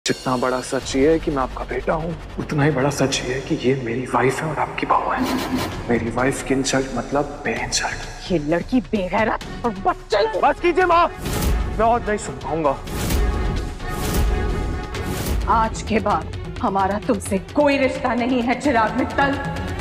जितना बड़ा सच ये है कि मैं आपका बेटा हूँ, उतना ही बड़ा सच ये है कि ये मेरी वाइफ है और आपकी बहू है। मेरी वाइफ की इंसल्ट मतलब मेरी इंसल्ट। ये लड़की बेगैरत और बच्चे। बस कीजिए माँ, मैं और नहीं सुन पाऊंगा। आज के बाद हमारा तुमसे कोई रिश्ता नहीं है चिराग मित्तल।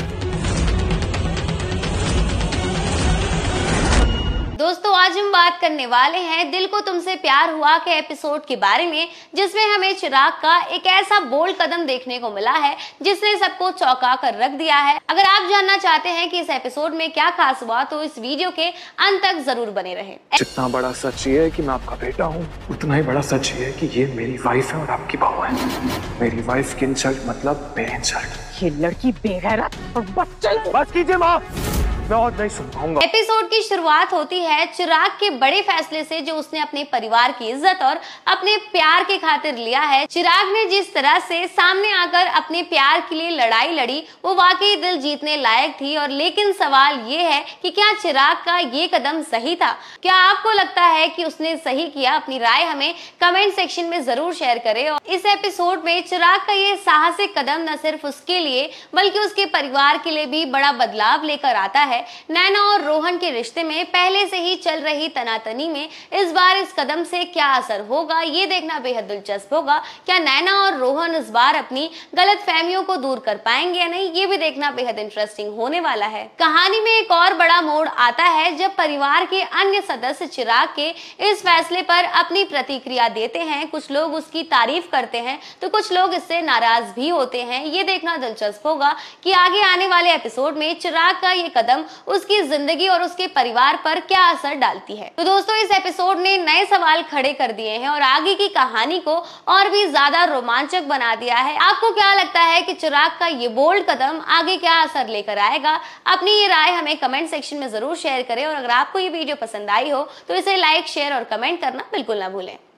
दोस्तों, आज हम बात करने वाले हैं दिल को तुमसे प्यार हुआ के एपिसोड के बारे में, जिसमें हमें चिराग का एक ऐसा बोल्ड कदम देखने को मिला है जिसने सबको चौंका कर रख दिया है। अगर आप जानना चाहते हैं कि इस एपिसोड में क्या खास हुआ तो इस वीडियो के अंत तक जरूर बने रहें। जितना बड़ा सच ये है कि मैं आपका बेटा हूँ, उतना ही बड़ा सच ये है कि ये मेरी वाइफ है और आपकी बहू है। मेरी वाइफ की इंसल्ट मतलब मेरी इंसल्ट। ये लड़की बेगैरत और बच्चे। बस कीजिए माँ, मैं और नहीं सुन पाऊंगा। एपिसोड की शुरुआत होती है चिराग के बड़े फैसले से जो उसने अपने परिवार की इज्जत और अपने प्यार के खातिर लिया है। चिराग ने जिस तरह से सामने आकर अपने प्यार के लिए लड़ाई लड़ी वो वाकई दिल जीतने लायक थी। और लेकिन सवाल ये है कि क्या चिराग का ये कदम सही था? क्या आपको लगता है कि उसने सही किया? अपनी राय हमें कमेंट सेक्शन में जरूर शेयर करें। और इस एपिसोड में चिराग का ये साहसिक कदम न सिर्फ उसके लिए बल्कि उसके परिवार के लिए भी बड़ा बदलाव लेकर आता है। नैना और रोहन के रिश्ते में पहले से ही चल रही तनातनी में इस बार इस कदम से क्या असर होगा ये देखना बेहद दिलचस्प होगा। क्या नैना और रोहन इस बार अपनी गलतफहमियों को दूर कर पाएंगे या नहीं, ये भी देखना बेहद इंटरेस्टिंग होने वाला है। कहानी में एक और बड़ा मोड़ आता है जब परिवार के अन्य सदस्य चिराग के इस फैसले पर अपनी प्रतिक्रिया देते हैं। कुछ लोग उसकी तारीफ करते हैं तो कुछ लोग इससे नाराज भी होते हैं। ये देखना दिलचस्प होगा कि आगे आने वाले एपिसोड में चिराग का ये कदम उसकी जिंदगी और उसके परिवार पर क्या असर डालती है। तो दोस्तों, इस एपिसोड ने नए सवाल खड़े कर दिए हैं और आगे की कहानी को और भी ज्यादा रोमांचक बना दिया है। आपको क्या लगता है कि चिराग का ये बोल्ड कदम आगे क्या असर लेकर आएगा? अपनी ये राय हमें कमेंट सेक्शन में जरूर शेयर करें। और अगर आपको ये वीडियो पसंद आई हो तो इसे लाइक, शेयर और कमेंट करना बिल्कुल ना भूलें।